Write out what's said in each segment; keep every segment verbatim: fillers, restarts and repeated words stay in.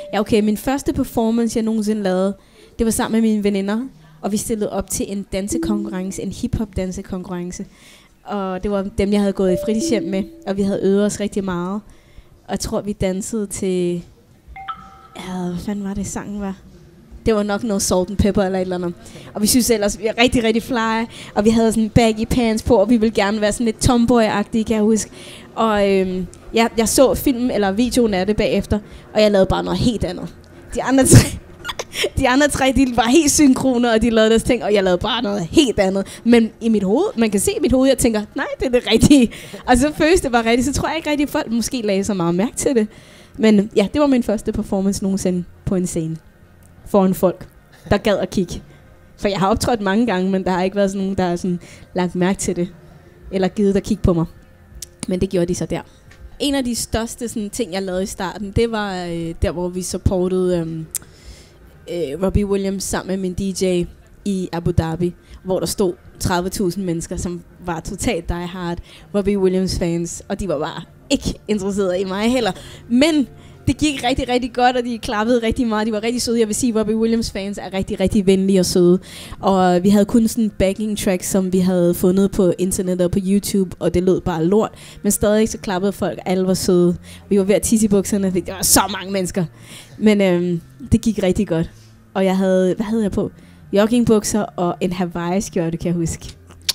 Ja, okay, min første performance, jeg nogensinde lavede, det var sammen med mine veninder, og vi stillede op til en dansekonkurrence, en hip-hop dansekonkurrence. Og det var dem, jeg havde gået i fritidshjem med, og vi havde øvet os rigtig meget. Og jeg tror, vi dansede til... Ja, hvad fanden var det, sangen var? Det var nok noget salt and pepper eller et eller andet. Og vi synes ellers, vi var rigtig, rigtig fly. Og vi havde sådan baggy pants på, og vi ville gerne være sådan lidt tomboy-agtige, kan jeg huske. Og øhm, ja, jeg så filmen eller videoen af det bagefter, og jeg lavede bare noget helt andet. De andre tre, de andre tre de var helt synkrone, og de lavede deres ting, og jeg lavede bare noget helt andet. Men i mit hoved, man kan se i mit hoved, jeg tænker, nej, det er det rigtige. Og så føles det bare rigtigt, så tror jeg ikke rigtig, at folk måske lagde så meget mærke til det. Men ja, det var min første performance nogensinde på en scene. Foran folk, der gad at kigge. For jeg har optrådt mange gange, men der har ikke været sådan nogen, der har sådan lagt mærke til det. Eller givet at kigge på mig. Men det gjorde de så der. En af de største sådan, ting, jeg lavede i starten, det var øh, der, hvor vi supportede øh, øh, Robbie Williams sammen med min D J i Abu Dhabi. Hvor der stod tredive tusind mennesker, som var totalt die hard Robbie Williams fans. Og de var bare ikke interesserede i mig heller. Men det gik rigtig, rigtig godt, og de klappede rigtig meget. De var rigtig søde. Jeg vil sige, at Robbie Williams fans er rigtig, rigtig venlige og søde. Og vi havde kun sådan en backing track, som vi havde fundet på internet og på YouTube, og det lød bare lort. Men stadig så klappede folk, alle var søde. Vi var ved at tisse i bukserne, det var så mange mennesker. Men øhm, det gik rigtig godt. Og jeg havde, hvad havde jeg på? Joggingbukser og en Hawaii-skjorte, kan jeg huske.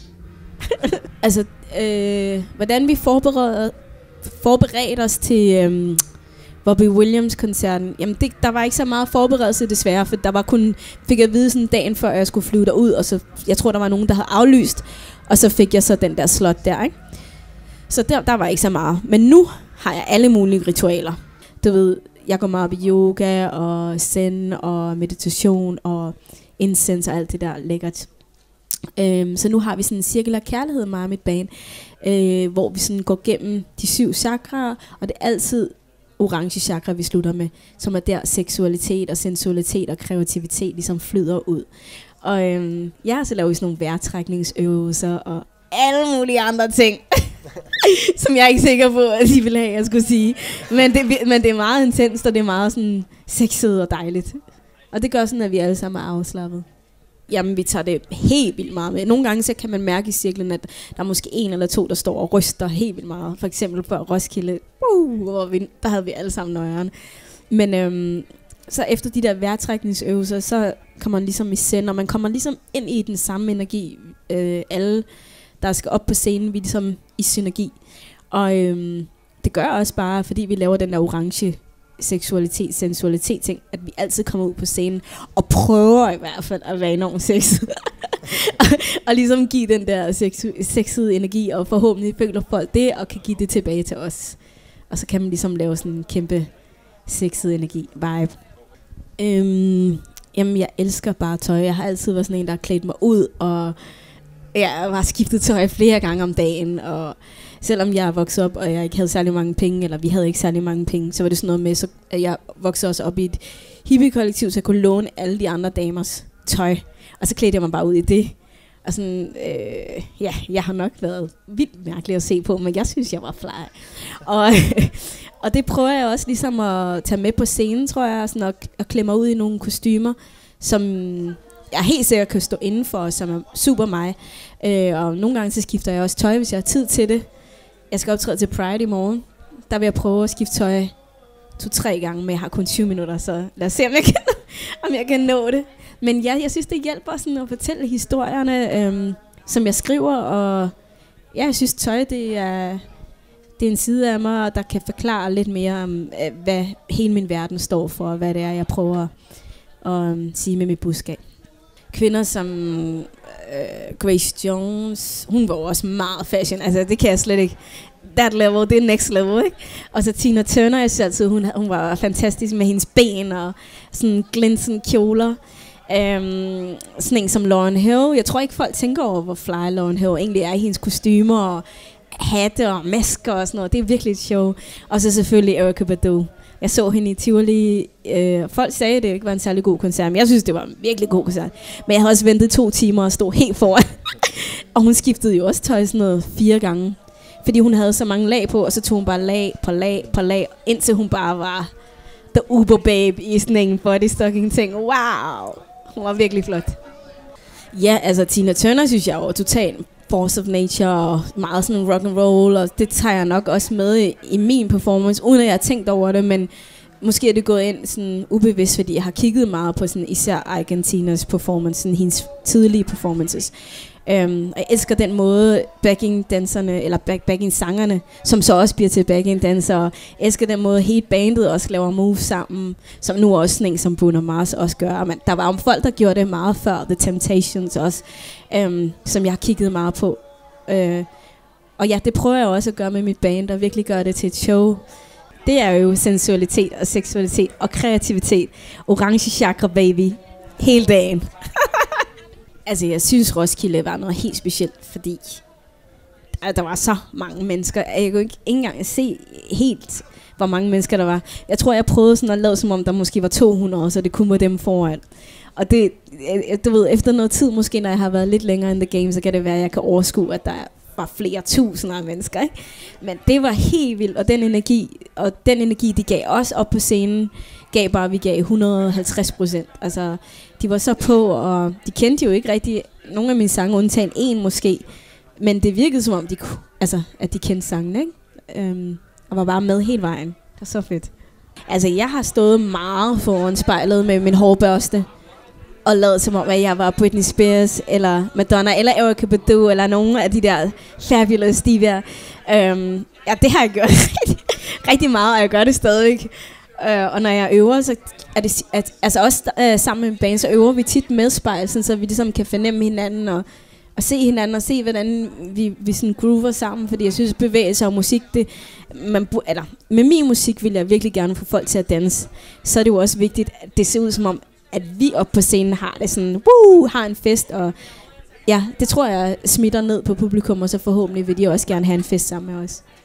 altså, øh, hvordan vi forberedte, forberedte os til... Øh, Robbie Williams-koncerten, jamen det, der var ikke så meget forberedelse desværre, for der var kun, fik jeg at vide sådan dagen før jeg skulle flyve derud, og så, jeg tror der var nogen, der havde aflyst, og så fik jeg så den der slot der, ikke? Så der, der var ikke så meget. Men nu har jeg alle mulige ritualer. Du ved, jeg går meget op i yoga, og zen, og meditation, og incense og alt det der lækkert. Øhm, så nu har vi sådan en cirkulær kærlighed, mig og mit band, øh, hvor vi sådan går gennem de syv chakraer, og det er altid orange chakra, vi slutter med, som er der seksualitet og sensualitet og kreativitet ligesom flyder ud. Og øhm, ja, så laver vi sådan nogle vejrtrækningsøvelser og alle mulige andre ting, som jeg er ikke sikker på, at I vil have, jeg skulle sige. Men det, men det er meget intenst, og det er meget sådan sexet og dejligt. Og det gør sådan, at vi alle sammen er afslappet. Jamen, vi tager det helt vildt meget med. Nogle gange så kan man mærke i cirklen, at der er måske en eller to, der står og ryster helt vildt meget. For eksempel før Roskilde, uh, hvor vi, der havde vi alle sammen nøjeren. Men øhm, så efter de der vejrtrækningsøvelser, så kommer man ligesom i send, og man kommer ligesom ind i den samme energi. Øh, alle, der skal op på scenen, vi er ligesom i synergi. Og øhm, det gør også bare, fordi vi laver den der orange seksualitet, sensualitet ting, at vi altid kommer ud på scenen og prøver i hvert fald at være enormt sexet og, og ligesom give den der sexu- sexede energi, og forhåbentlig føler folk det og kan give det tilbage til os, og så kan man ligesom lave sådan en kæmpe sexet energi vibe. øhm, jamen jeg elsker bare tøj. Jeg har altid været sådan en, der har klædt mig ud, og jeg har skiftet tøj flere gange om dagen, og selvom jeg er vokset op, og jeg ikke havde særlig mange penge, eller vi havde ikke særlig mange penge, så var det sådan noget med, så at jeg voksede også op i et hippie-kollektiv, så jeg kunne låne alle de andre damers tøj. Og så klædte jeg mig bare ud i det. Og sådan, øh, ja, jeg har nok været vildt mærkelig at se på, men jeg synes, jeg var fly. Og, og det prøver jeg også ligesom at tage med på scenen, tror jeg, sådan at, at klemme mig ud i nogle kostymer, som jeg helt sikkert kan stå indenfor, som er super mig. Øh, og nogle gange så skifter jeg også tøj, hvis jeg har tid til det. Jeg skal optræde til Pride i morgen. Der vil jeg prøve at skifte tøj to-tre gange, men jeg har kun tyve minutter, så lad os se, om jeg kan, om jeg kan nå det. Men ja, jeg synes, det hjælper sådan at fortælle historierne, øhm, som jeg skriver, og ja, jeg synes, tøj, det er, det er en side af mig, der kan forklare lidt mere om, hvad hele min verden står for, og hvad det er, jeg prøver at um, sige med mit budskab. Kvinder som øh, Grace Jones, hun var også meget fashion, altså det kan jeg slet ikke. That level, det er next level, ikke? Og så Tina Turner, jeg synes altid, hun, hun var fantastisk med hendes ben og sådan glinsende kjoler. Um, sådan en som Lauryn Hill, jeg tror ikke folk tænker over, hvor fly Lauryn Hill egentlig er i hendes kostymer og hatte og masker og sådan noget. Det er virkelig et show. Og så selvfølgelig Erykah Badu. Jeg så hende i Tivoli. Øh, folk sagde, at det ikke var en særlig god koncert, men jeg synes, det var en virkelig god koncert. Men jeg havde også ventet to timer og stod helt foran. Og hun skiftede jo også tøj sådan noget fire gange. Fordi hun havde så mange lag på, og så tog hun bare lag på lag på lag, indtil hun bare var the Uber babe i sådan en body stocking ting. Wow, hun var virkelig flot. Ja, altså Tina Turner synes jeg var totalt force of nature og meget sådan rock and roll, og det tager jeg nok også med i, i min performance, uden at jeg har tænkt over det, men måske er det gået ind sådan ubevidst, fordi jeg har kigget meget på sådan især Argentinas performance, sådan hendes tidlige performances. Um, jeg elsker den måde backing-danserne, eller back backing-sangerne, som så også bliver til backing-dansere. Jeg elsker den måde hele bandet også laver moves sammen, som nu også sådan en som Bruno Mars også gør. Men der var jo folk, der gjorde det meget før, The Temptations også, um, som jeg har kigget meget på. Uh, og ja, det prøver jeg også at gøre med mit band, og virkelig gøre det til et show. Det er jo sensualitet og seksualitet og kreativitet. Orange chakra, baby. Hele dagen. Altså, jeg synes, Roskilde var noget helt specielt, fordi der var så mange mennesker. Jeg kunne ikke, ikke engang se helt, hvor mange mennesker der var. Jeg tror, jeg prøvede sådan at lave, som om der måske var to hundrede, så det kunne være dem foran. Og det, du ved, efter noget tid, måske når jeg har været lidt længere in the game, så kan det være, at jeg kan overskue, at der var flere tusinder af mennesker, ikke? Men det var helt vildt, og den energi, og den energi, de gav os op på scenen, gav bare, vi gav et hundrede og halvtreds procent. Altså, de var så på, og de kendte jo ikke rigtig nogle af mine sange, undtagen en måske, men det virkede som om, de, altså, at de kendte sangene, ikke? Øhm, og var bare med hele vejen. Det var så fedt. Altså, jeg har stået meget foran spejlet med min hårbørste, og lavet som om, at jeg var Britney Spears, eller Madonna, eller Erykah Badu, eller nogle af de der fabulous divaer. Øhm, ja, det har jeg gjort rigtig, rigtig meget, og jeg gør det stadig. Øh, og når jeg øver, så er det, at, altså også øh, sammen med en band, så øver vi tit med spejl, sådan, så vi ligesom kan fornemme hinanden, og, og se hinanden, og se, hvordan vi, vi sådan groover sammen. Fordi jeg synes, bevægelse og musik, det, man, eller, med min musik vil jeg virkelig gerne få folk til at danse. Så er det jo også vigtigt, at det ser ud som om, at vi oppe på scenen har det sådan, woo, har en fest, og ja, det tror jeg smitter ned på publikum, og så forhåbentlig vil de også gerne have en fest sammen med os.